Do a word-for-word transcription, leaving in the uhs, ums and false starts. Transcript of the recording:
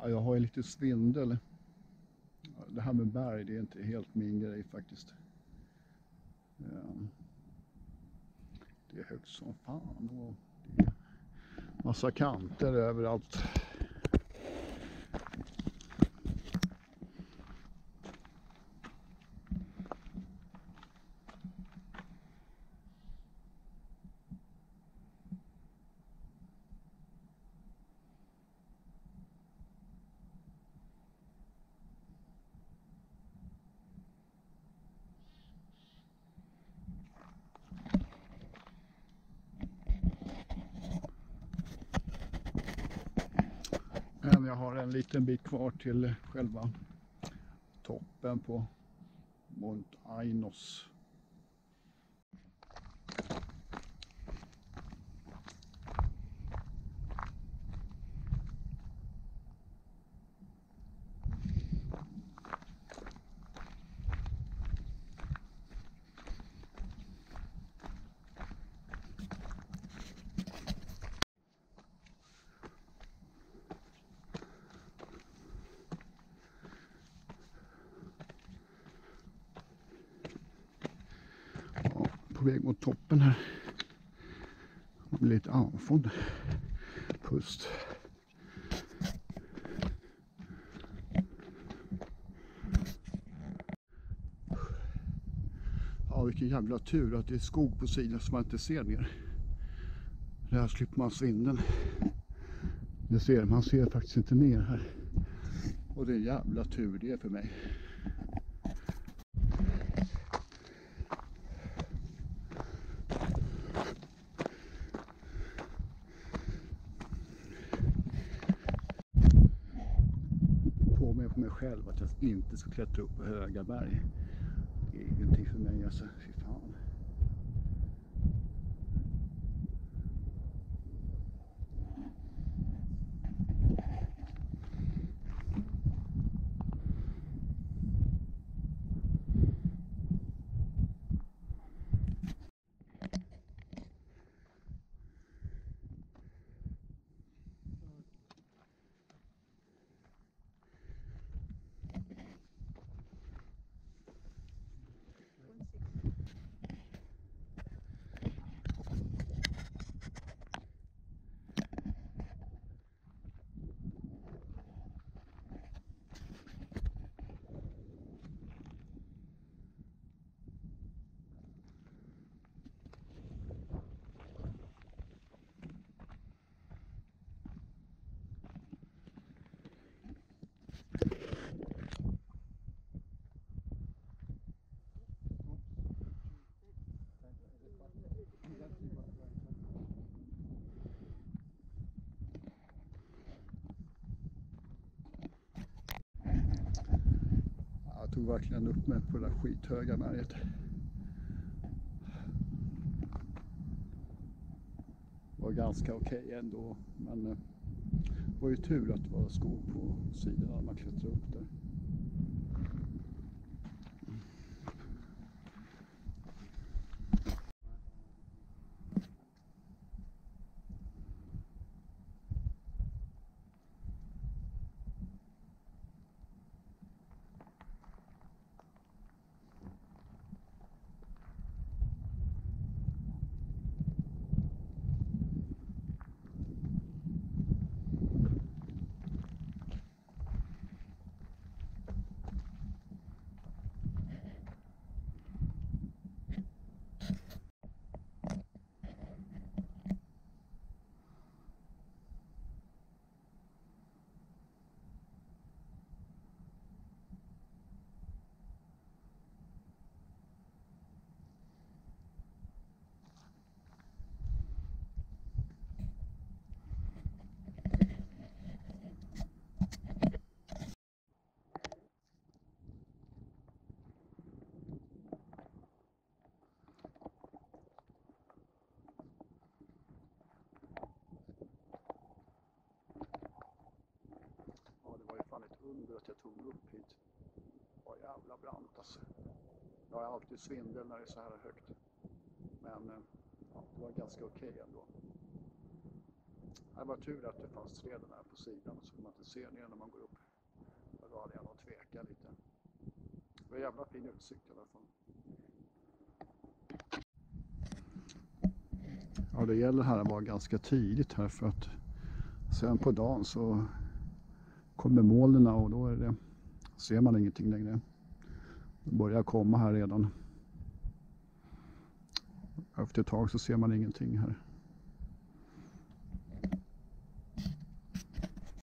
Ja, jag har ju lite svindel. Det här med berg, det är inte helt min grej faktiskt. Det är högt som fan och det är massa kanter överallt. Men jag har en liten bit kvar till själva toppen på Mount Ainos. På väg mot toppen här. Det blir lite andfådd pust. Ja, vilken jävla tur att det är skog på sidan så man inte ser ner. Det här slipper man svinden. Det ser man ser faktiskt inte ner här. Och det är en jävla tur det är för mig. Påminner på mig själv att jag inte ska klättra upp på höga berg. Det är ingenting för mig alltså, fy fan. Jag tog verkligen upp mig på det där skithöga berget. Det var ganska okej okay ändå, men det var ju tur att det var skog på sidan när man klättrade upp där. Ett under att jag tog mig upp hit. Det var jävla brant alltså. Jag har alltid svindel när det är så här högt. Men ja, det var ganska okej okay ändå. Det var tur att det fanns träden här på sidan så kan man inte se ner när man går upp. Då hade jag nog tveka lite. Det var jävla fin utsikt i alla fall. Ja, det gäller här att vara ganska tidigt här för att sen på dagen så kommer molnen och då är det, ser man ingenting längre. Det börjar komma här redan. Efter ett tag så ser man ingenting här.